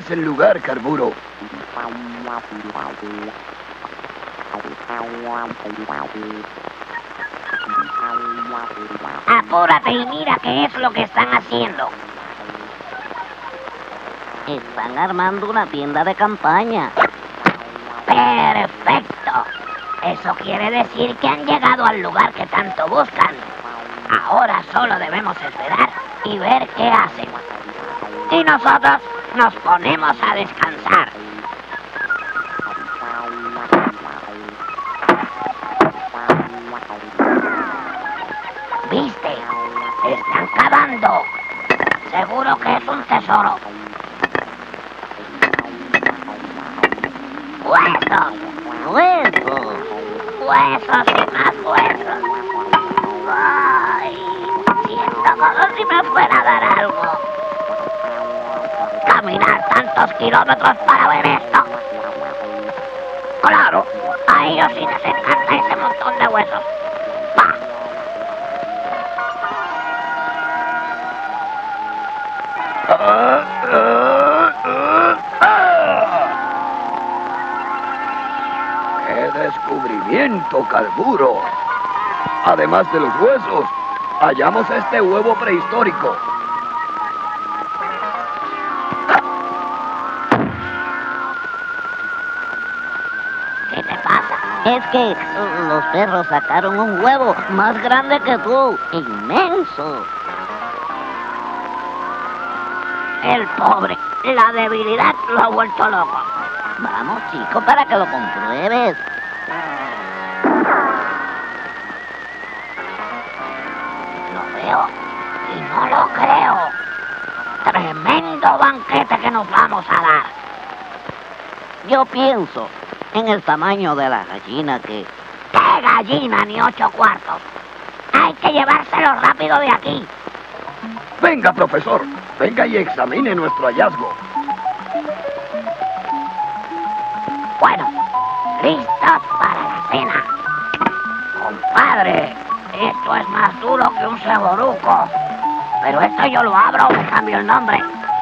es el lugar, Carburo. Apúrate y mira qué es lo que están haciendo. Están armando una tienda de campaña. ¡Perfecto! Eso quiere decir que han llegado al lugar que tanto buscan. Ahora solo debemos esperar y ver qué hacen. Y nosotros nos ponemos a descansar. ¿Viste? Están cavando. Seguro que es un tesoro. ¡Huesos! ¡Huesos! ¡Huesos y más huesos! ¡Ay! Siento como si me fuera a dar algo. Caminar tantos kilómetros para ver esto. Claro, a ellos sí les encanta ese montón de huesos. ¡Bah! ¡Qué descubrimiento, Carburo! Además de los huesos, hallamos este huevo prehistórico. ¿Qué te pasa? Es que los perros sacaron un huevo más grande que tú. ¡Inmenso! El pobre, la debilidad lo ha vuelto loco. Vamos, chico, para que lo compruebes. Lo veo y no lo creo. Tremendo banquete que nos vamos a dar. Yo pienso en el tamaño de la gallina que... ¡Qué gallina ni 8 cuartos! Hay que llevárselo rápido de aquí. Venga, profesor. Venga y examine nuestro hallazgo. Bueno, listos para la cena. Compadre, esto es más duro que un ceboruco. Pero esto yo lo abro o me cambio el nombre.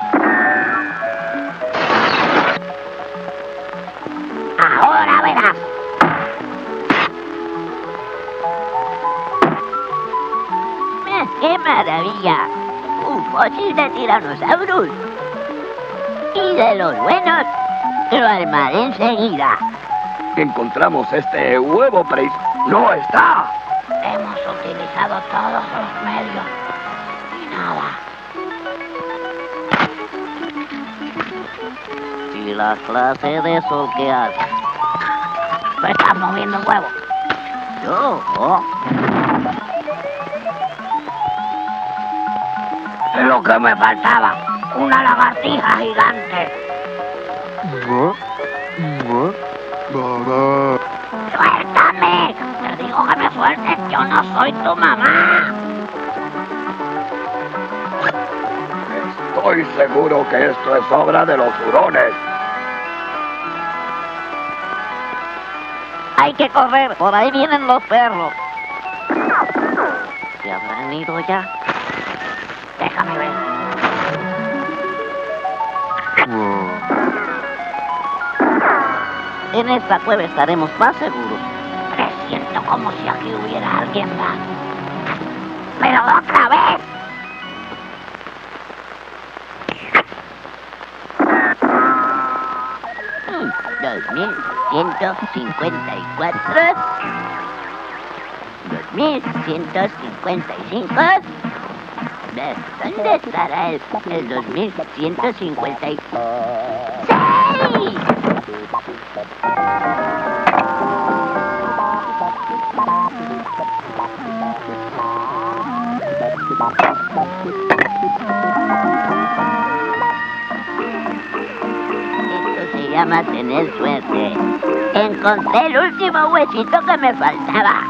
Ahora verás. ¡Qué maravilla! Un fósil de tiranosaurus. Y de los buenos, lo armaré enseguida. Encontramos este huevo prehistórico. ¡No está! Hemos utilizado todos los medios. Y nada. Y la clase de sol que hace. ¿Tú estás moviendo el huevo? Yo, oh. Es lo que me faltaba. Una lagartija gigante. ¡Suéltame! Te digo que me sueltes. Yo no soy tu mamá. Estoy seguro que esto es obra de los hurones. Hay que correr, por ahí vienen los perros. ¿Se habrán ido ya? Déjame ver. En esta cueva estaremos más seguros. Presiento como si aquí hubiera alguien más. ¡Pero otra vez! Mm, 2154. 2155. ¿Dónde estará el 2156? Esto se llama tener suerte. Encontré el último huesito que me faltaba.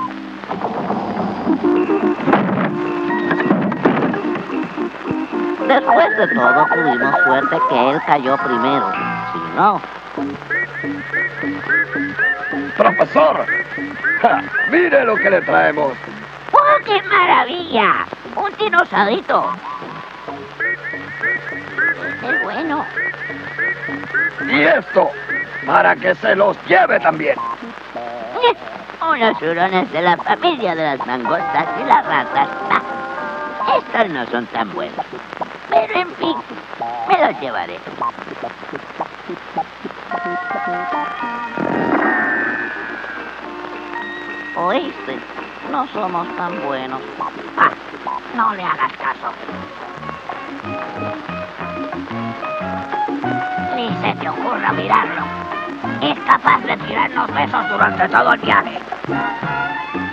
Después de todo, tuvimos suerte que él cayó primero. Si no... ¡Profesor! ¡Ja! ¡Mire lo que le traemos! ¡Oh, qué maravilla! ¡Un dinosaurito! Es bueno. Y esto, para que se los lleve también. Unos hurones de la familia de las mangostas y las ratas. Estos no son tan buenos. Pero en fin, me los llevaré. ¿Oíste? No somos tan buenos. No le hagas caso. Ni se te ocurra mirarlo. Es capaz de tirarnos besos durante todo el viaje.